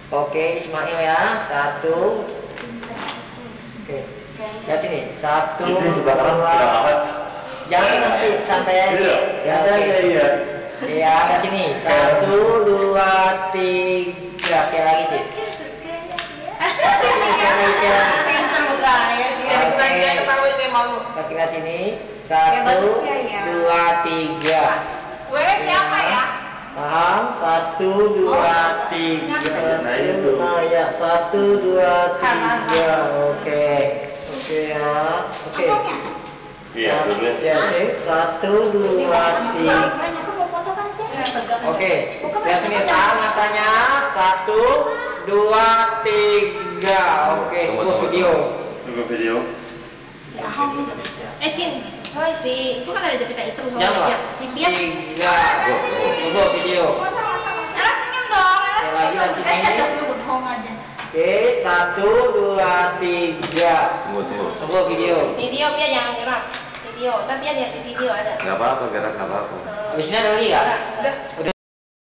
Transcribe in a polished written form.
Oke, Ismail ya. Satu. Oke. Lihat sini. Satu. Dua. Jangan nanti santai aja. Ya, oke. Iya, lihat sini. Satu, dua, tiga. Sekali lagi, Cik. Kaki lihat sini. Satu, dua, tiga. Siapa ya? Paham? Satu, dua, tiga. Nah, ya. Satu, dua, tiga. Oke. Oke ya. Oke. Iya, boleh. Ya, sih. Satu, dua, tiga. Oke. Lihat sini, matanya. Satu, dua, tiga. Oke. Tunggu video. Tunggu video. Cin, itu kan ada jepitan itu Jangan. si Pian. Tiga. Tunggu video. Elah senyum dong, Lagi lagi sini. bohong aja. Oke, satu, dua, tiga. Tunggu video. Video Pian jangan gerak. Video, tapi dia lihat di video ada. Gak apa-apa, gerak gak apa-apa. Habis ini ada lagi nggak? Udah.